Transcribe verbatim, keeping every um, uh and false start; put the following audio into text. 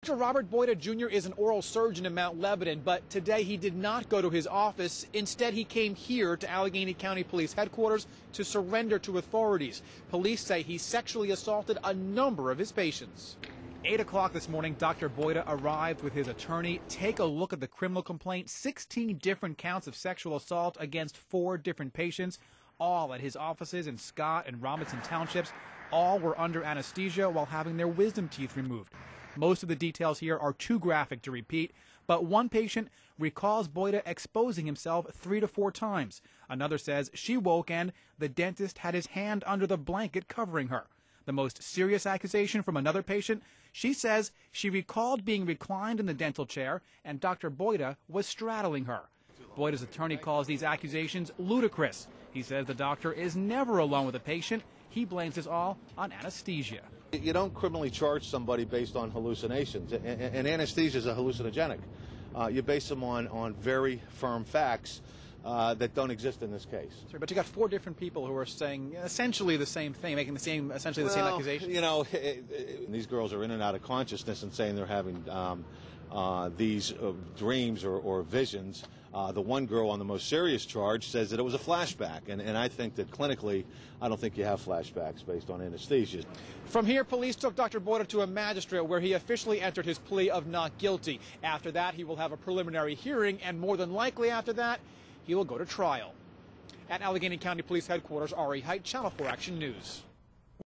Doctor Robert Boyda Junior is an oral surgeon in Mount Lebanon, but today he did not go to his office. Instead, he came here to Allegheny County Police Headquarters to surrender to authorities. Police say he sexually assaulted a number of his patients. eight o'clock this morning, Doctor Boyda arrived with his attorney. Take a look at the criminal complaint. sixteen different counts of sexual assault against four different patients, all at his offices in Scott and Robinson Townships. All were under anesthesia while having their wisdom teeth removed. Most of the details here are too graphic to repeat, but one patient recalls Boyda exposing himself three to four times. Another says she woke and the dentist had his hand under the blanket covering her. The most serious accusation from another patient, she says she recalled being reclined in the dental chair and Doctor Boyda was straddling her. Boyda's attorney calls these accusations ludicrous. He says the doctor is never alone with a patient. He blames this all on anesthesia. You don't criminally charge somebody based on hallucinations, and, and anesthesia is a hallucinogenic. Uh, you base them on, on very firm facts uh, that don't exist in this case. Sorry, but you got four different people who are saying essentially the same thing, making the same, essentially the well, same accusation. You know, it, it, these girls are in and out of consciousness and saying they're having um, uh, these uh, dreams or, or visions. Uh, the one girl on the most serious charge says that it was a flashback, and, and I think that clinically, I don't think you have flashbacks based on anesthesia. From here, police took Doctor Boyda to a magistrate where he officially entered his plea of not guilty. After that, he will have a preliminary hearing, and more than likely after that, he will go to trial. At Allegheny County Police Headquarters, Ari Height, Channel four Action News.